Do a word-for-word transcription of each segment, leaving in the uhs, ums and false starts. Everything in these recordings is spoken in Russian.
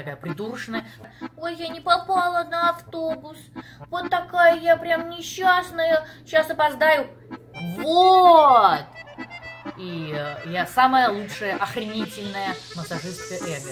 придурочная. Ой, я не попала на автобус. Вот такая я прям несчастная. Сейчас опоздаю. Вот! И э, я самая лучшая, охренительная массажистка эго.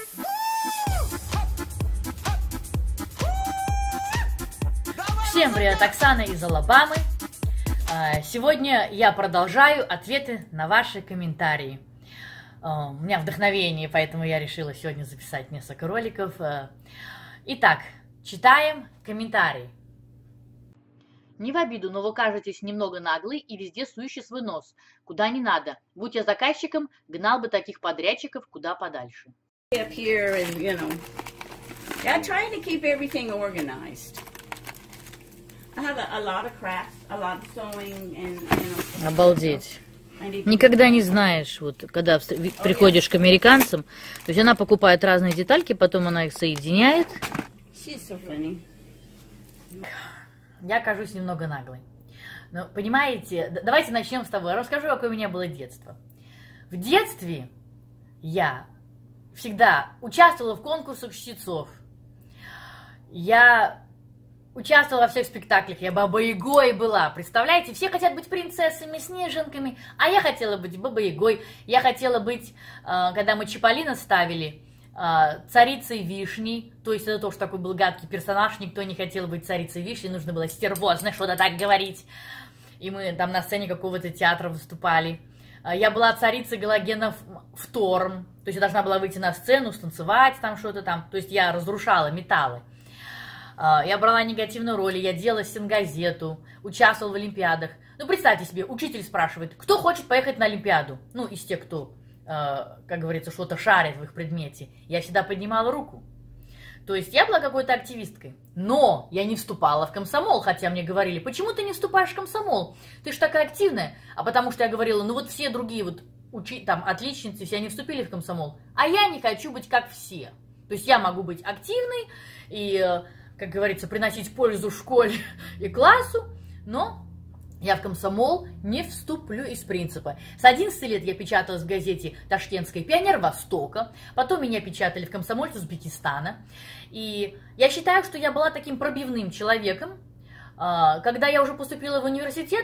Всем привет, Оксана из Алабамы. Сегодня я продолжаю ответы на ваши комментарии. У меня вдохновение, поэтому я решила сегодня записать несколько роликов. Итак, читаем комментарии. Не в обиду, но вы кажетесь немного наглый и везде сующий свой нос. Куда не надо. Будь я заказчиком, гнал бы таких подрядчиков куда подальше. Up here and, you know, I try to keep everything organized. I have a, a lot of crafts, a lot of sewing and, you know. Обалдеть. Никогда не знаешь, вот когда приходишь к американцам, то есть она покупает разные детальки, потом она их соединяет. So funny. Я кажусь немного наглой. Но понимаете, давайте начнем с того. Я расскажу, какое у меня было детство. В детстве я всегда участвовала в конкурсах чтецов. Я участвовала во всех спектаклях, я Баба-Ягой была, представляете? Все хотят быть принцессами, снежинками, а я хотела быть Баба-Ягой. Я хотела быть, когда мы Чиполлино ставили, царицей вишни, то есть это тоже такой был гадкий персонаж, никто не хотел быть царицей вишни, нужно было стервозно что-то так говорить. И мы там на сцене какого-то театра выступали. Я была царицей галогенов в Торм, то есть я должна была выйти на сцену, станцевать там что-то там, то есть я разрушала металлы. Я брала негативную роль, я делала стенгазету, участвовала в олимпиадах. Ну, представьте себе, учитель спрашивает, кто хочет поехать на олимпиаду? Ну, из тех, кто, как говорится, что-то шарит в их предмете. Я всегда поднимала руку. То есть я была какой-то активисткой. Но я не вступала в комсомол, хотя мне говорили, почему ты не вступаешь в комсомол? Ты же такая активная. А потому что я говорила, ну вот все другие вот учи, там, отличницы, все они вступили в комсомол. А я не хочу быть как все. То есть я могу быть активной и, как говорится, приносить пользу школе и классу, но я в комсомол не вступлю из принципа. С одиннадцати лет я печаталась в газете «Ташкентская пионер Востока», потом меня печатали в «Комсомольце Узбекистана». И я считаю, что я была таким пробивным человеком. Когда я уже поступила в университет,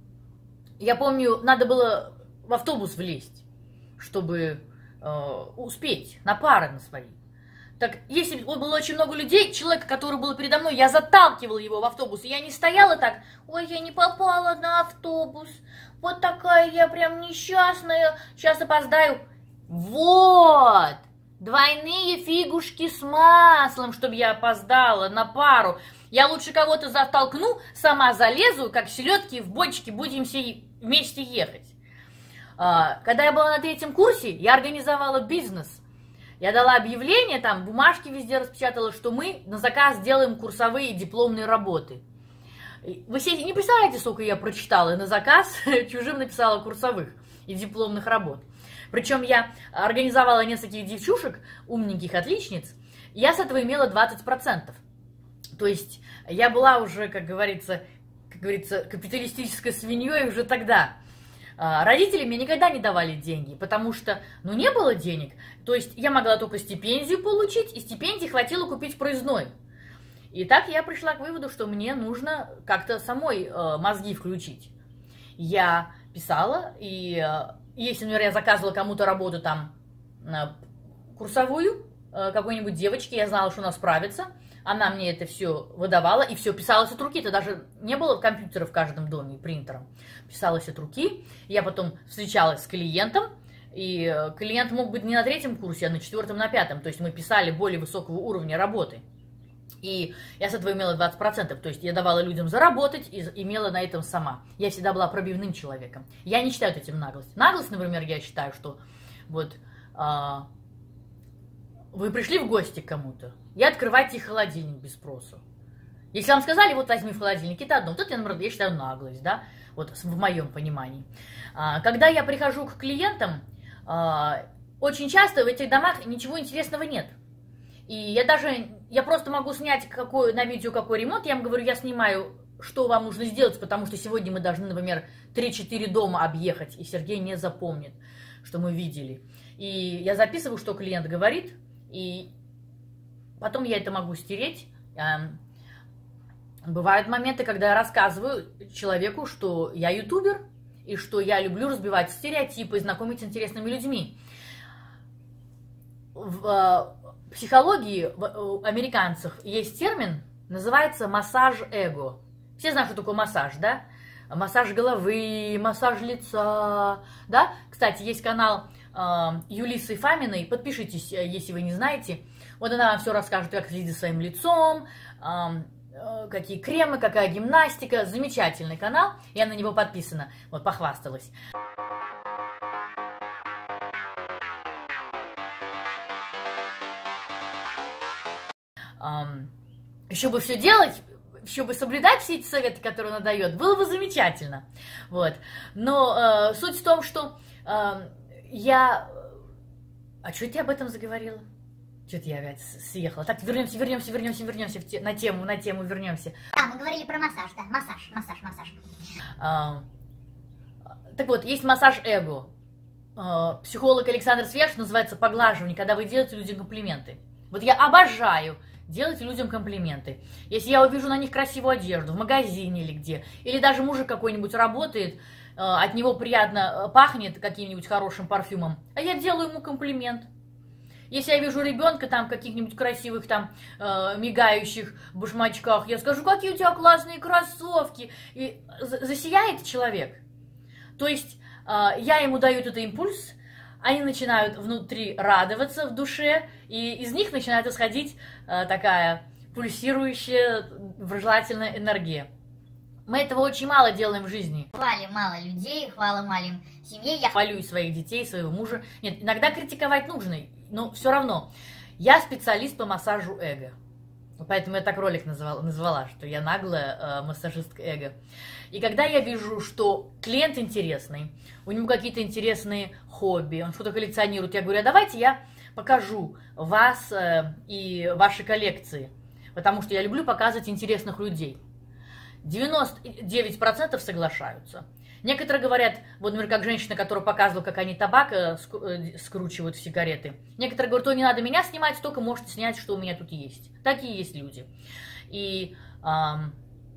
я помню, надо было в автобус влезть, чтобы успеть на пары на свои. Так, если было очень много людей, человека, который был передо мной, я заталкивала его в автобус, и я не стояла так, ой, я не попала на автобус, вот такая я прям несчастная, сейчас опоздаю. Вот, двойные фигушки с маслом, чтобы я опоздала на пару. Я лучше кого-то затолкну, сама залезу, как селедки в бочке, будем все вместе ехать. Когда я была на третьем курсе, я организовала бизнес. Я дала объявление, там бумажки везде распечатала, что мы на заказ делаем курсовые дипломные работы. Вы себе не представляете, сколько я прочитала на заказ, чужим написала курсовых и дипломных работ. Причем я организовала нескольких девчушек, умненьких отличниц, и я с этого имела двадцать процентов. То есть я была уже, как говорится, как говорится, капиталистической свиньей уже тогда. Родители мне никогда не давали деньги, потому что, ну, не было денег. То есть я могла только стипендию получить, и стипендии хватило купить проездной. И так я пришла к выводу, что мне нужно как-то самой э, мозги включить. Я писала, и э, если, например, я заказывала кому-то работу там э, курсовую, э, какой-нибудь девочке, я знала, что она справится, она мне это все выдавала, и все писалось от руки. Это даже не было компьютера в каждом доме и принтером. Писалось от руки. Я потом встречалась с клиентом, и клиент мог быть не на третьем курсе, а на четвертом, на пятом. То есть мы писали более высокого уровня работы. И я с этого имела двадцать процентов. То есть я давала людям заработать и имела на этом сама. Я всегда была пробивным человеком. Я не считаю этим наглость. Наглость, например, я считаю, что вот а, вы пришли в гости к кому-то, и открывайте холодильник без спросу. Если вам сказали, вот возьми в холодильник, это одно. Вот это, например, я считаю наглость, да, вот в моем понимании. А, когда я прихожу к клиентам, а, очень часто в этих домах ничего интересного нет. И я даже, я просто могу снять какой, на видео какой ремонт, я вам говорю, я снимаю, что вам нужно сделать, потому что сегодня мы должны, например, три-четыре дома объехать, и Сергей не запомнит, что мы видели. И я записываю, что клиент говорит, и потом я это могу стереть. Бывают моменты, когда я рассказываю человеку, что я ютубер, и что я люблю разбивать стереотипы и знакомить с интересными людьми. В психологии у американцев есть термин, называется массаж эго. Все знают, что такое массаж, да? Массаж головы, массаж лица, да? Кстати, есть канал э, Юлисы Фаминой, подпишитесь, если вы не знаете. Вот она вам все расскажет, как следить за своим лицом, э, э, какие кремы, какая гимнастика. Замечательный канал, я на него подписана, вот похвасталась. Э, еще бы все делать, еще бы соблюдать все эти советы, которые она дает, было бы замечательно. Вот. Но э, суть в том, что э, я... А что я об этом заговорила? Что-то я опять съехала. Так, вернемся, вернемся, вернемся, вернемся те... на тему, на тему вернемся. Да, мы говорили про массаж, да, массаж, массаж, массаж. А, так вот, есть массаж эго. А, психолог Александр Свеж называется поглаживание, когда вы делаете людям комплименты. Вот я обожаю делать людям комплименты. Если я увижу на них красивую одежду в магазине или где, или даже мужик какой-нибудь работает, от него приятно пахнет каким-нибудь хорошим парфюмом, а я делаю ему комплимент. Если я вижу ребенка там в каких-нибудь красивых там э, мигающих башмачках, я скажу, какие у тебя классные кроссовки, и засияет человек. То есть э, я ему даю этот импульс, они начинают внутри радоваться в душе, и из них начинает исходить э, такая пульсирующая, желательная энергия. Мы этого очень мало делаем в жизни. Хвалим мало людей, хвала малим семье. Я хвалю и своих детей, своего мужа. Нет, иногда критиковать нужно, но все равно. Я специалист по массажу эго. Поэтому я так ролик назвала, назвала что я наглая э, массажистка эго. И когда я вижу, что клиент интересный, у него какие-то интересные хобби, он что-то коллекционирует, я говорю, а давайте я покажу вас э, и ваши коллекции. Потому что я люблю показывать интересных людей. девяносто девять процентов соглашаются. Некоторые говорят, вот, например, как женщина, которая показывала, как они табак э, скручивают в сигареты. Некоторые говорят, то не надо меня снимать, только можете снять, что у меня тут есть. Такие есть люди. И, эм,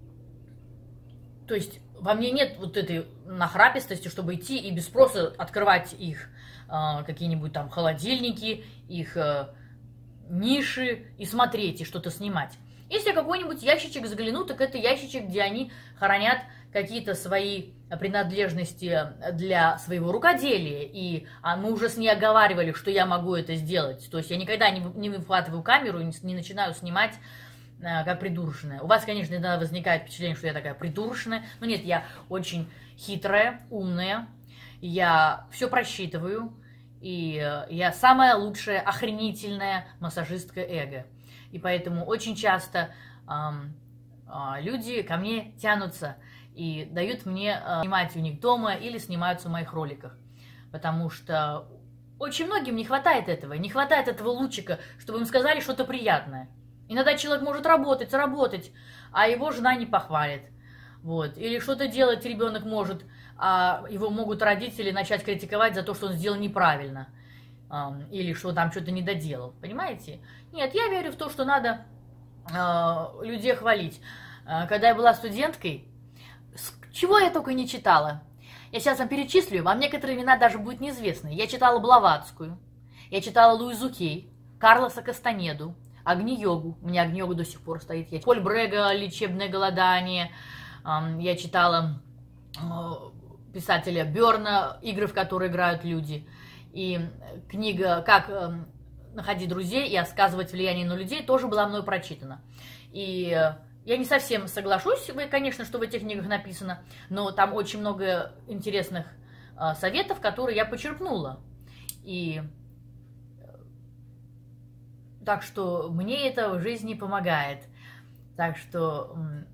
то есть, во мне нет вот этой нахрапистости, чтобы идти и без спроса открывать их э, какие-нибудь там холодильники, их э, ниши и смотреть, и что-то снимать. Если какой-нибудь ящичек загляну, так это ящичек, где они хранят какие-то свои принадлежности для своего рукоделия. И а мы уже с ней оговаривали, что я могу это сделать. То есть я никогда не, не выхватываю камеру и не, не начинаю снимать а, как придурочная. У вас, конечно, иногда возникает впечатление, что я такая придурочная. Но нет, я очень хитрая, умная. Я все просчитываю. И я самая лучшая, охренительная массажистка эго. И поэтому очень часто эм, э, люди ко мне тянутся и дают мне э, снимать у них дома или снимаются в моих роликах. Потому что очень многим не хватает этого. Не хватает этого лучика, чтобы им сказали что-то приятное. Иногда человек может работать, работать, а его жена не похвалит. Вот. Или что-то делать ребенок может, а его могут родители начать критиковать за то, что он сделал неправильно. Или что там что-то не доделал. Понимаете? Нет, я верю в то, что надо э, людей хвалить. Э, когда я была студенткой, чего я только не читала. Я сейчас вам перечислю, вам некоторые имена даже будут неизвестны. Я читала Блаватскую, я читала Луизу Кей, Карлоса Кастанеду, Агни-йогу. У меня Агни-йога до сих пор стоит. Я... Поль Брега «Лечебное голодание». Э, я читала э, писателя Бёрна «Игры, в которые играют люди». И книга «Как э, находить друзей и оказывать влияние на людей» тоже была мной прочитана. И э, я не совсем соглашусь, конечно, что в этих книгах написано, но там очень много интересных э, советов, которые я почерпнула. И э, так что мне это в жизни помогает. Так что... Э,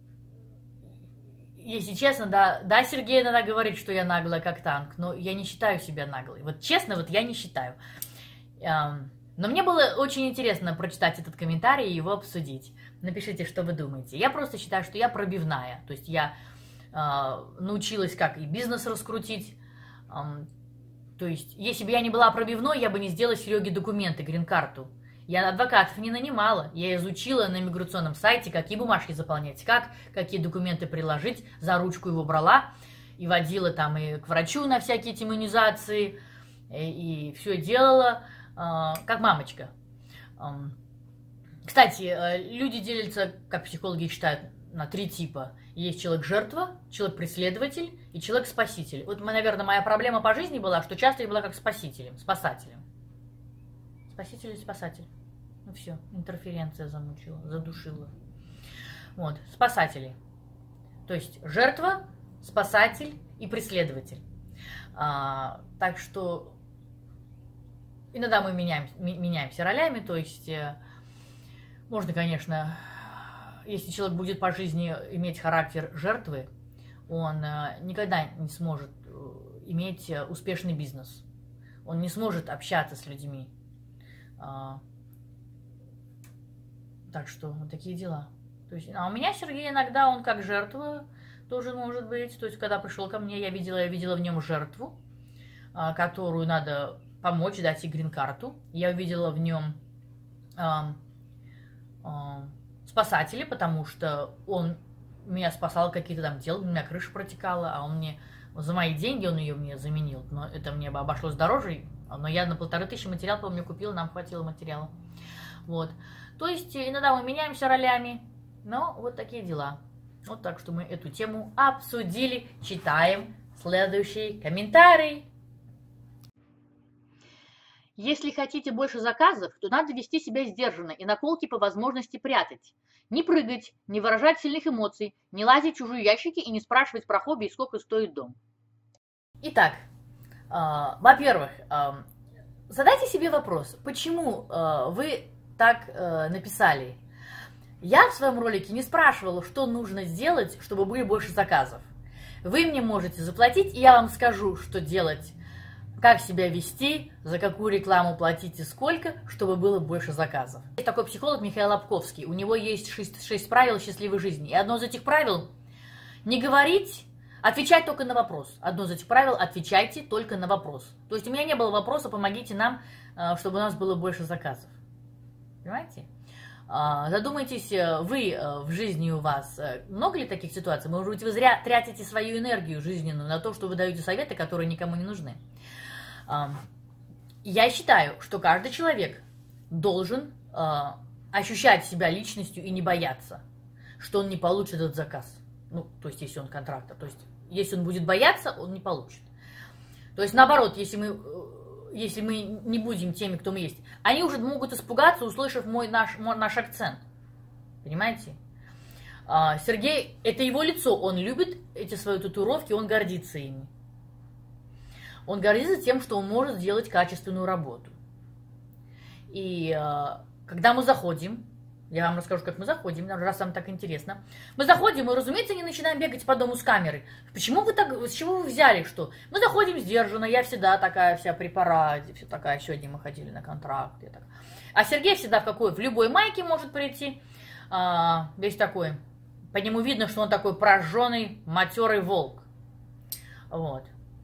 Если честно, да, да, Сергей иногда говорит, что я наглая, как танк, но я не считаю себя наглой. Вот честно, вот я не считаю. Но мне было очень интересно прочитать этот комментарий и его обсудить. Напишите, что вы думаете. Я просто считаю, что я пробивная. То есть я научилась, как и бизнес раскрутить. То есть, если бы я не была пробивной, я бы не сделала Сереге документы, грин-карту. Я адвокатов не нанимала. Я изучила на миграционном сайте, какие бумажки заполнять, как, какие документы приложить, за ручку его брала и водила там и к врачу на всякие эти иммунизации, и, и все делала, как мамочка. Кстати, люди делятся, как психологи считают, на три типа. Есть человек-жертва, человек-преследователь и человек-спаситель. Вот, наверное, моя проблема по жизни была, что часто я была как спасителем, спасателем. Спаситель или спасатель? Ну все, интерференция замучила, задушила. Вот, спасатели. То есть жертва, спасатель и преследователь. А, так что иногда мы меняем, меняемся ролями, то есть можно, конечно, если человек будет по жизни иметь характер жертвы, он никогда не сможет иметь успешный бизнес. Он не сможет общаться с людьми. Так что вот такие дела. То есть, а у меня Сергей иногда, он как жертва тоже может быть. То есть, когда пришел ко мне, я видела, я видела в нем жертву, которую надо помочь, дать ей грин-карту. Я увидела в нем а, а, спасателя, потому что он меня спасал, какие-то там дела, у меня крыша протекала, а он мне за мои деньги, он ее мне заменил. Но это мне бы обошлось дороже, но я на полторы тысячи материал, по-моему, купила, нам хватило материала. Вот. То есть иногда мы меняемся ролями, но вот такие дела. Вот так что мы эту тему обсудили. Читаем следующий комментарий. Если хотите больше заказов, то надо вести себя сдержанно и наколки по возможности прятать. Не прыгать, не выражать сильных эмоций, не лазить в чужие ящики и не спрашивать про хобби и сколько стоит дом. Итак, э, во-первых, э, задайте себе вопрос, почему э, вы так э, написали. Я в своем ролике не спрашивала, что нужно сделать, чтобы были больше заказов. Вы мне можете заплатить, и я вам скажу, что делать, как себя вести, за какую рекламу платить и сколько, чтобы было больше заказов. Есть такой психолог Михаил Лобковский. У него есть шесть, шесть правил счастливой жизни. И одно из этих правил – не говорить, отвечать только на вопрос. Одно из этих правил – отвечайте только на вопрос. То есть у меня не было вопроса, помогите нам, чтобы у нас было больше заказов. Понимаете? Задумайтесь, вы в жизни у вас много ли таких ситуаций? Может быть, вы зря тратите свою энергию жизненную на то, что вы даете советы, которые никому не нужны. Я считаю, что каждый человек должен ощущать себя личностью и не бояться, что он не получит этот заказ. Ну, то есть, если он контрактор. То есть, если он будет бояться, он не получит. То есть, наоборот, если мы, если мы не будем теми, кто мы есть, они уже могут испугаться, услышав мой, наш, мой, наш акцент. Понимаете? Сергей, это его лицо, он любит эти свои татуировки, он гордится ими. Он гордится тем, что он может сделать качественную работу. И э, когда мы заходим, я вам расскажу, как мы заходим, раз вам так интересно. Мы заходим и, разумеется, не начинаем бегать по дому с камерой. Почему вы так, с чего вы взяли, что? Мы заходим сдержанно, я всегда такая вся при параде, все такая, сегодня мы ходили на контракт. Я так. А Сергей всегда в какой, в любой майке может прийти, э, весь такой. По нему видно, что он такой прожженный, матерый волк. Вот.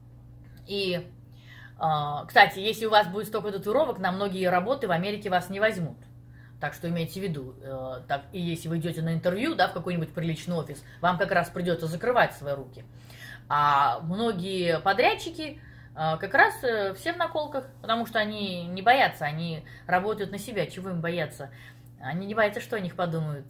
И, кстати, если у вас будет столько татуировок, на многие работы в Америке вас не возьмут. Так что имейте в виду, так, и если вы идете на интервью, да, в какой-нибудь приличный офис, вам как раз придется закрывать свои руки. А многие подрядчики как раз все в наколках, потому что они не боятся, они работают на себя. Чего им бояться? Они не боятся, что о них подумают.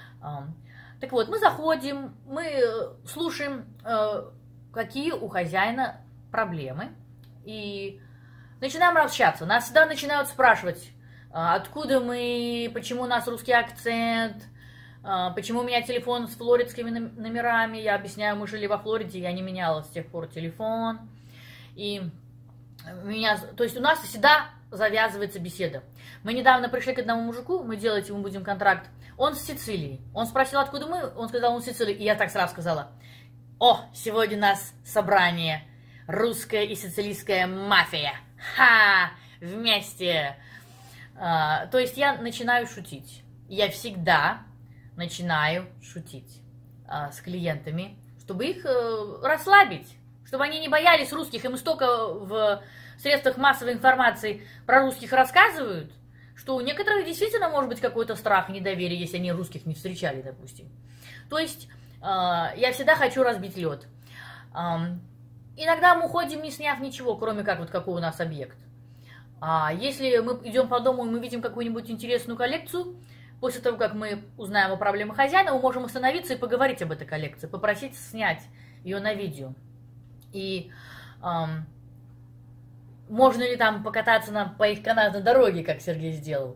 Так вот, мы заходим, мы слушаем, какие у хозяина проблемы, и начинаем общаться. Нас всегда начинают спрашивать, откуда мы, почему у нас русский акцент, почему у меня телефон с флоридскими номерами. Я объясняю, мы жили во Флориде, я не меняла с тех пор телефон. И меня, то есть у нас всегда завязывается беседа. Мы недавно пришли к одному мужику, мы делать ему будем контракт. Он с Сицилии. Он спросил, откуда мы, он сказал, он с Сицилии. И я так сразу сказала, о, сегодня у нас собрание. Русская и сицилийская мафия. Ха! Вместе. А, то есть я начинаю шутить. Я всегда начинаю шутить а, с клиентами, чтобы их а, расслабить, чтобы они не боялись русских. Им столько в средствах массовой информации про русских рассказывают, что у некоторых действительно может быть какой-то страх и недоверие, если они русских не встречали, допустим. То есть э, я всегда хочу разбить лед. Э, иногда мы уходим, не сняв ничего, кроме как вот какой у нас объект. А если мы идем по дому и мы видим какую-нибудь интересную коллекцию, после того, как мы узнаем о проблемах хозяина, мы можем остановиться и поговорить об этой коллекции, попросить снять ее на видео. И эм, можно ли там покататься на, по их канатной дороге, как Сергей сделал?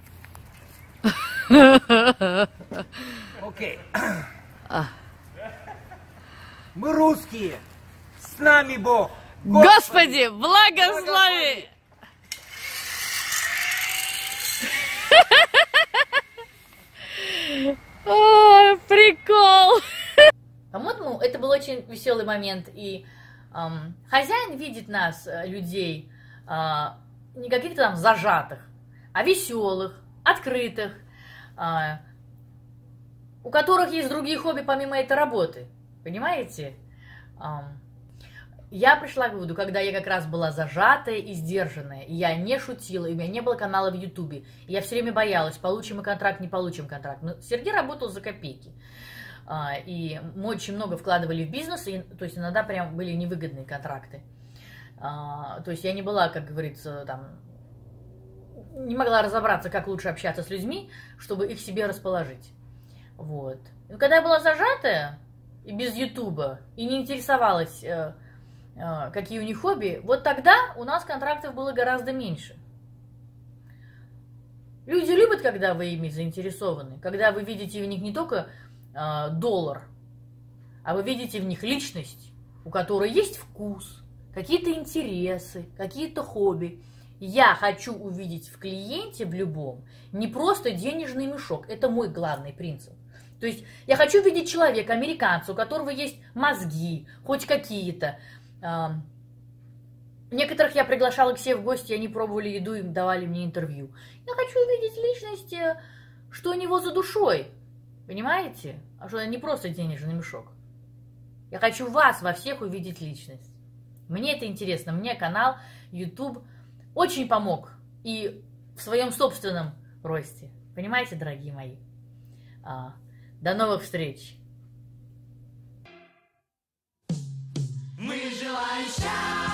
Окей. Мы русские. С нами Бог. Господи, благослови! О, прикол! По-моему, это был очень веселый момент, и эм, хозяин видит нас, людей, э, не каких-то там зажатых, а веселых, открытых, э, у которых есть другие хобби помимо этой работы, понимаете? Эм, я пришла к выводу, когда я как раз была зажатая и сдержанная, и я не шутила, и у меня не было канала в Ютубе, и я все время боялась, получим мы контракт, не получим контракт. Но Сергей работал за копейки, и мы очень много вкладывали в бизнес, и, то есть иногда прям были невыгодные контракты. То есть я не была, как говорится, там, не могла разобраться, как лучше общаться с людьми, чтобы их себе расположить. Вот. И когда я была зажатая, и без Ютуба, и не интересовалась, какие у них хобби, вот тогда у нас контрактов было гораздо меньше. Люди любят, когда вы ими заинтересованы, когда вы видите в них не только э, доллар, а вы видите в них личность, у которой есть вкус, какие-то интересы, какие-то хобби. Я хочу увидеть в клиенте, в любом, не просто денежный мешок. Это мой главный принцип. То есть я хочу видеть человека, американца, у которого есть мозги, хоть какие-то. Некоторых я приглашала к себе в гости, они пробовали еду, им давали мне интервью. Я хочу увидеть личность, что у него за душой, понимаете? А что это не просто денежный мешок. Я хочу вас во всех увидеть личность. Мне это интересно, мне канал YouTube очень помог и в своем собственном росте. Понимаете, дорогие мои? До новых встреч! Мы желаем счастья.